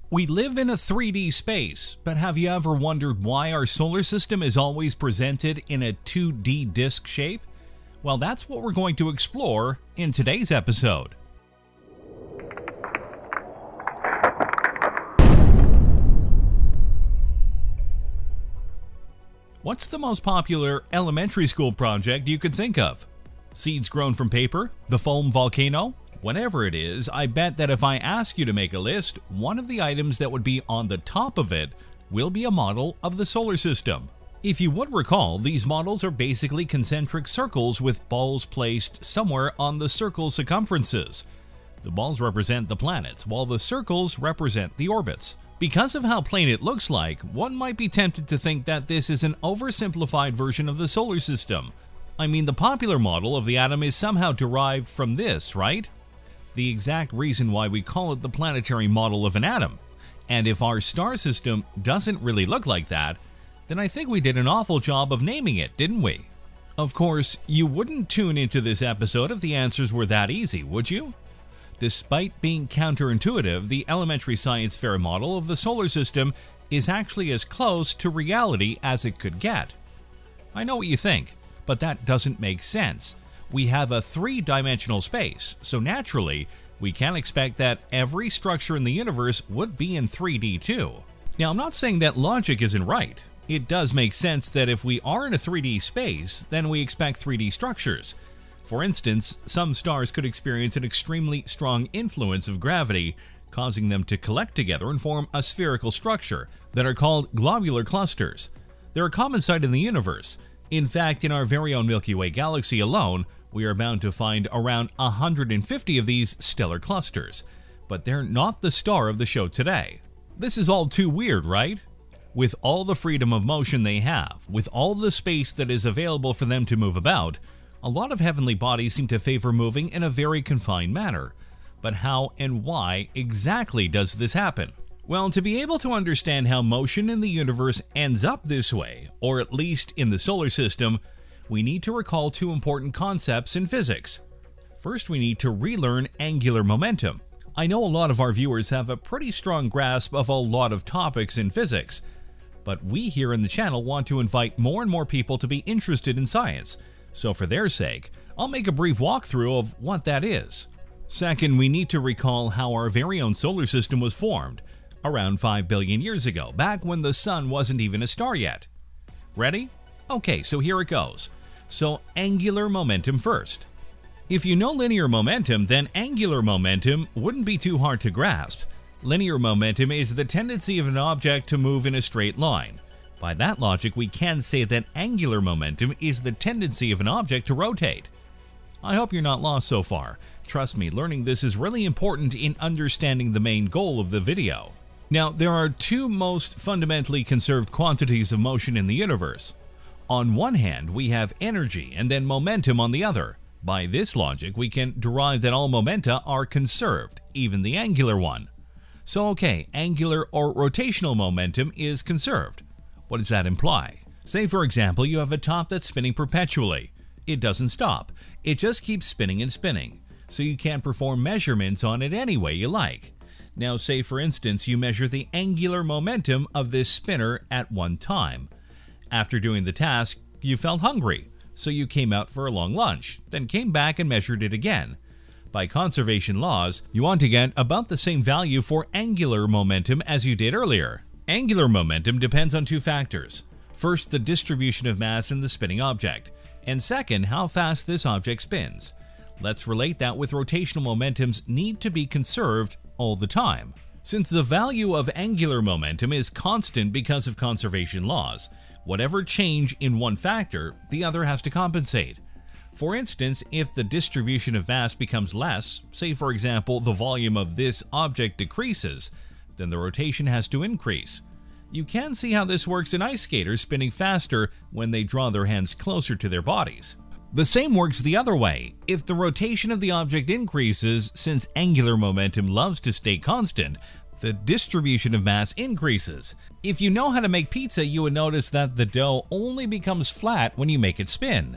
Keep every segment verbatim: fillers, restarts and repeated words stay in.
We live in a three D space, but have you ever wondered why our solar system is always presented in a two D disk shape? Well, that's what we're going to explore in today's episode. What's the most popular elementary school project you could think of? Seeds grown from paper? The foam volcano? Whatever it is, I bet that if I ask you to make a list, one of the items that would be on the top of it will be a model of the solar system. If you would recall, these models are basically concentric circles with balls placed somewhere on the circle's circumferences. The balls represent the planets, while the circles represent the orbits. Because of how plain it looks like, one might be tempted to think that this is an oversimplified version of the solar system. I mean, the popular model of the atom is somehow derived from this, right? The exact reason why we call it the planetary model of an atom. And if our star system doesn't really look like that, then I think we did an awful job of naming it, didn't we? Of course, you wouldn't tune into this episode if the answers were that easy, would you? Despite being counterintuitive, the elementary science fair model of the solar system is actually as close to reality as it could get. I know what you think, but that doesn't make sense. We have a three-dimensional space, so naturally, we can't expect that every structure in the universe would be in three D too. Now, I'm not saying that logic isn't right. It does make sense that if we are in a three D space, then we expect three D structures. For instance, some stars could experience an extremely strong influence of gravity, causing them to collect together and form a spherical structure that are called globular clusters. They're a common sight in the universe. In fact, in our very own Milky Way galaxy alone, we are bound to find around one hundred fifty of these stellar clusters, but they're not the star of the show today. This is all too weird, right? With all the freedom of motion they have, with all the space that is available for them to move about, a lot of heavenly bodies seem to favor moving in a very confined manner. But how and why exactly does this happen? Well, to be able to understand how motion in the universe ends up this way, or at least in the solar system, we need to recall two important concepts in physics. First, we need to relearn angular momentum. I know a lot of our viewers have a pretty strong grasp of a lot of topics in physics, but we here in the channel want to invite more and more people to be interested in science, so for their sake, I'll make a brief walkthrough of what that is. Second, we need to recall how our very own solar system was formed, around five billion years ago, back when the sun wasn't even a star yet. Ready? Okay, so here it goes. So, angular momentum first. If you know linear momentum, then angular momentum wouldn't be too hard to grasp. Linear momentum is the tendency of an object to move in a straight line. By that logic, we can say that angular momentum is the tendency of an object to rotate. I hope you're not lost so far. Trust me, learning this is really important in understanding the main goal of the video. Now, there are two most fundamentally conserved quantities of motion in the universe. On one hand, we have energy and then momentum on the other. By this logic, we can derive that all momenta are conserved, even the angular one. So okay, angular or rotational momentum is conserved. What does that imply? Say for example, you have a top that's spinning perpetually. It doesn't stop. It just keeps spinning and spinning. So you can perform measurements on it any way you like. Now say for instance, you measure the angular momentum of this spinner at one time. After doing the task, you felt hungry, so you came out for a long lunch, then came back and measured it again. By conservation laws, you want to get about the same value for angular momentum as you did earlier. Angular momentum depends on two factors. First, the distribution of mass in the spinning object, and second, how fast this object spins. Let's relate that with rotational momentums need to be conserved all the time. Since the value of angular momentum is constant because of conservation laws, whatever change in one factor, the other has to compensate. For instance, if the distribution of mass becomes less, say for example the volume of this object decreases, then the rotation has to increase. You can see how this works in ice skaters spinning faster when they draw their hands closer to their bodies. The same works the other way. If the rotation of the object increases, since angular momentum loves to stay constant, the distribution of mass increases. If you know how to make pizza, you would notice that the dough only becomes flat when you make it spin.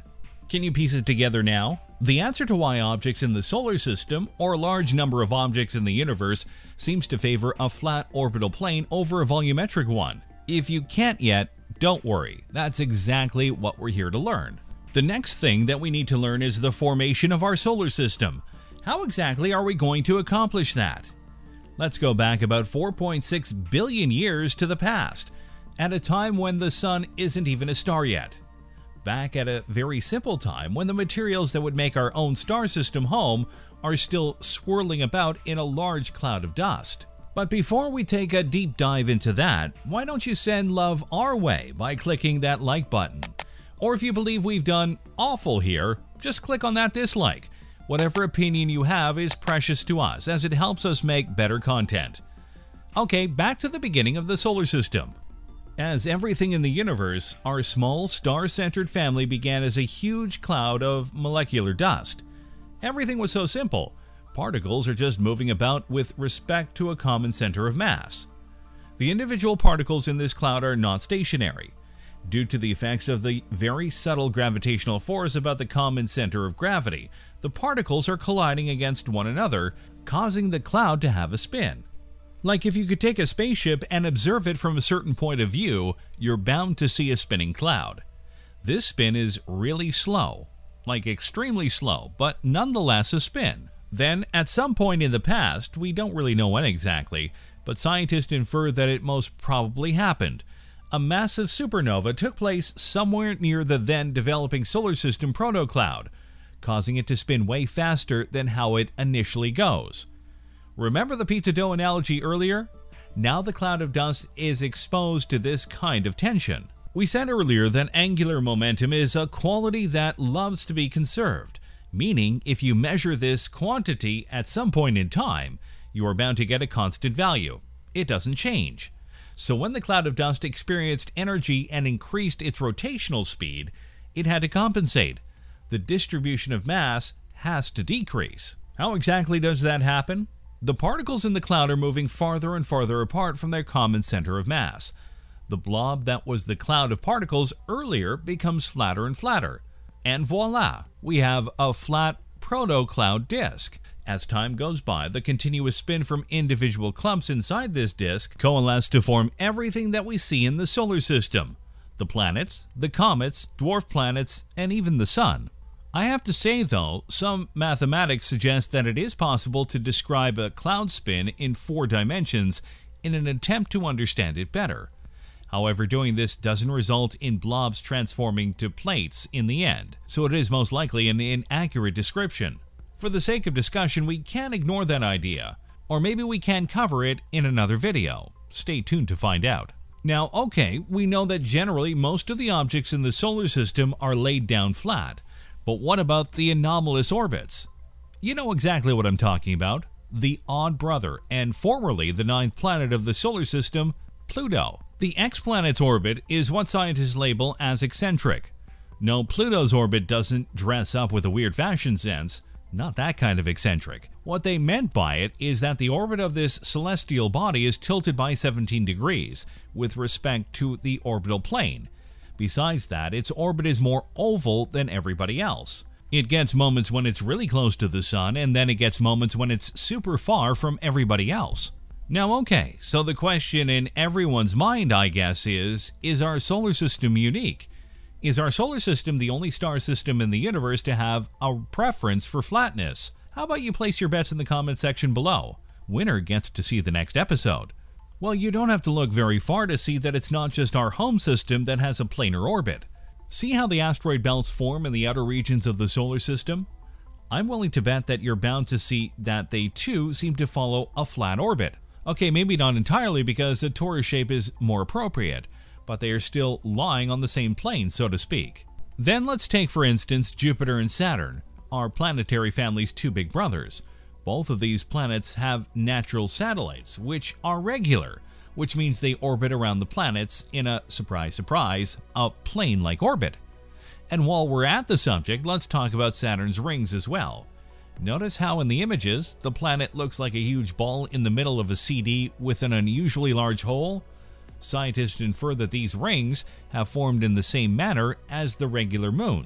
Can you piece it together now? The answer to why objects in the solar system, or a large number of objects in the universe, seems to favor a flat orbital plane over a volumetric one. If you can't yet, don't worry, that's exactly what we're here to learn. The next thing that we need to learn is the formation of our solar system. How exactly are we going to accomplish that? Let's go back about four point six billion years to the past, at a time when the sun isn't even a star yet. Back at a very simple time when the materials that would make our own star system home are still swirling about in a large cloud of dust. But before we take a deep dive into that, why don't you send love our way by clicking that like button? Or if you believe we've done awful here, just click on that dislike. Whatever opinion you have is precious to us, as it helps us make better content. Okay, back to the beginning of the solar system. As everything in the universe, our small star-centered family began as a huge cloud of molecular dust. Everything was so simple. Particles are just moving about with respect to a common center of mass. The individual particles in this cloud are not stationary. Due to the effects of the very subtle gravitational force about the common center of gravity, the particles are colliding against one another, causing the cloud to have a spin. Like if you could take a spaceship and observe it from a certain point of view, you're bound to see a spinning cloud. This spin is really slow, like extremely slow, but nonetheless a spin. Then, at some point in the past, we don't really know when exactly, but scientists infer that it most probably happened. A massive supernova took place somewhere near the then developing solar system protocloud, causing it to spin way faster than how it initially goes. Remember the pizza dough analogy earlier? Now the cloud of dust is exposed to this kind of tension. We said earlier that angular momentum is a quality that loves to be conserved, meaning if you measure this quantity at some point in time, you are bound to get a constant value. It doesn't change. So when the cloud of dust experienced energy and increased its rotational speed, it had to compensate. The distribution of mass has to decrease. How exactly does that happen? The particles in the cloud are moving farther and farther apart from their common center of mass. The blob that was the cloud of particles earlier becomes flatter and flatter. And voila, we have a flat proto-cloud disk. As time goes by, the continuous spin from individual clumps inside this disk coalesce to form everything that we see in the solar system. The planets, the comets, dwarf planets, and even the sun. I have to say though, some mathematics suggest that it is possible to describe a cloud spin in four dimensions in an attempt to understand it better. However, doing this doesn't result in blobs transforming to plates in the end, so it is most likely an inaccurate description. For the sake of discussion, we can ignore that idea, or maybe we can cover it in another video. Stay tuned to find out. Now, okay, we know that generally most of the objects in the solar system are laid down flat, but what about the anomalous orbits? You know exactly what I'm talking about. The odd brother, and formerly the ninth planet of the solar system, Pluto. The X-planet's orbit is what scientists label as eccentric. No, Pluto's orbit doesn't dress up with a weird fashion sense. Not that kind of eccentric. What they meant by it is that the orbit of this celestial body is tilted by seventeen degrees with respect to the orbital plane. Besides that, its orbit is more oval than everybody else. It gets moments when it's really close to the sun, and then it gets moments when it's super far from everybody else. Now okay, so the question in everyone's mind, I guess, is, is our solar system unique? Is our solar system the only star system in the universe to have a preference for flatness? How about you place your bets in the comment section below? Winner gets to see the next episode. Well, you don't have to look very far to see that it's not just our home system that has a planar orbit. See how the asteroid belts form in the outer regions of the solar system? I'm willing to bet that you're bound to see that they too seem to follow a flat orbit. Okay, maybe not entirely because a torus shape is more appropriate, but they are still lying on the same plane, so to speak. Then let's take for instance Jupiter and Saturn, our planetary family's two big brothers. Both of these planets have natural satellites, which are regular, which means they orbit around the planets in a, surprise surprise, a plane-like orbit. And while we're at the subject, let's talk about Saturn's rings as well. Notice how in the images, the planet looks like a huge ball in the middle of a C D with an unusually large hole? Scientists infer that these rings have formed in the same manner as the regular moons,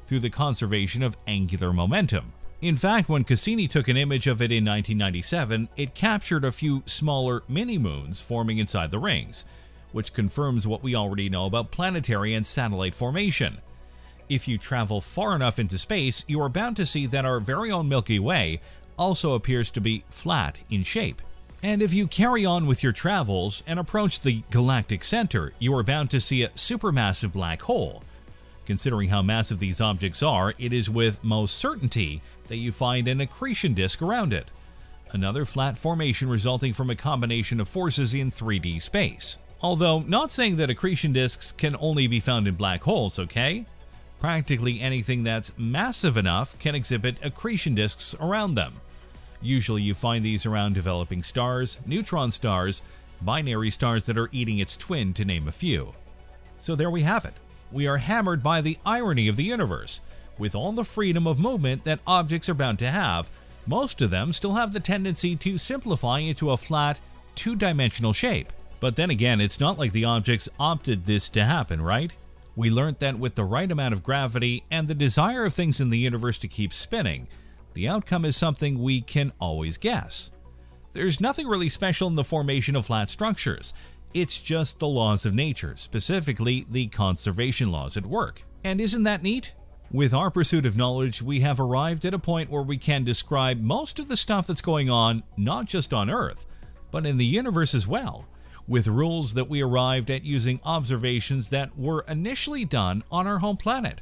through the conservation of angular momentum. In fact, when Cassini took an image of it in nineteen ninety-seven, it captured a few smaller mini-moons forming inside the rings, which confirms what we already know about planetary and satellite formation. If you travel far enough into space, you are bound to see that our very own Milky Way also appears to be flat in shape. And if you carry on with your travels and approach the galactic center, you are bound to see a supermassive black hole. Considering how massive these objects are, it is with most certainty that you find an accretion disk around it, another flat formation resulting from a combination of forces in three D space. Although, not saying that accretion disks can only be found in black holes, okay? Practically anything that's massive enough can exhibit accretion disks around them. Usually you find these around developing stars, neutron stars, binary stars that are eating its twin, to name a few. So there we have it. We are hammered by the irony of the universe. With all the freedom of movement that objects are bound to have, most of them still have the tendency to simplify into a flat, two-dimensional shape. But then again, it's not like the objects opted this to happen, right? We learned that with the right amount of gravity and the desire of things in the universe to keep spinning, the outcome is something we can always guess. There's nothing really special in the formation of flat structures. It's just the laws of nature, specifically the conservation laws at work. And isn't that neat? With our pursuit of knowledge, we have arrived at a point where we can describe most of the stuff that's going on, not just on Earth, but in the universe as well, with rules that we arrived at using observations that were initially done on our home planet.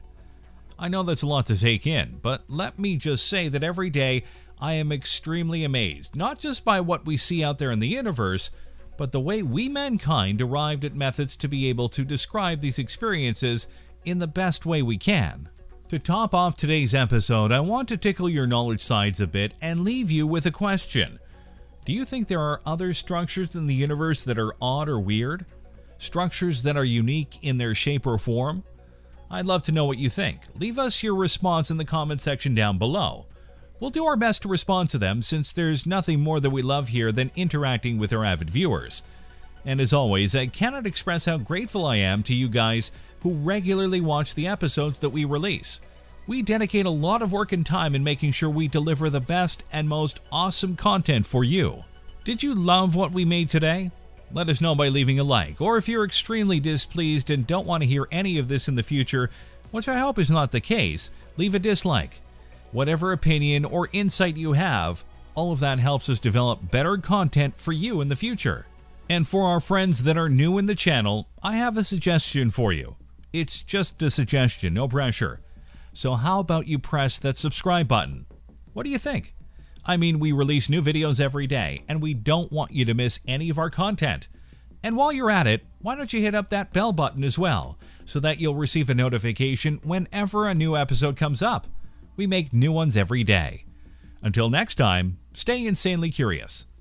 I know that's a lot to take in, but let me just say that every day I am extremely amazed, not just by what we see out there in the universe, but the way we mankind arrived at methods to be able to describe these experiences in the best way we can. To top off today's episode, I want to tickle your knowledge sides a bit and leave you with a question. Do you think there are other structures in the universe that are odd or weird? Structures that are unique in their shape or form? I'd love to know what you think. Leave us your response in the comment section down below. We'll do our best to respond to them, since there's nothing more that we love here than interacting with our avid viewers. And as always, I cannot express how grateful I am to you guys who regularly watch the episodes that we release. We dedicate a lot of work and time in making sure we deliver the best and most awesome content for you. Did you love what we made today? Let us know by leaving a like, or if you're extremely displeased and don't want to hear any of this in the future, which I hope is not the case, leave a dislike. Whatever opinion or insight you have, all of that helps us develop better content for you in the future. And for our friends that are new in the channel, I have a suggestion for you. It's just a suggestion, no pressure. So how about you press that subscribe button? What do you think? I mean, we release new videos every day, and we don't want you to miss any of our content. And while you're at it, why don't you hit up that bell button as well, so that you'll receive a notification whenever a new episode comes up. We make new ones every day. Until next time, stay insanely curious.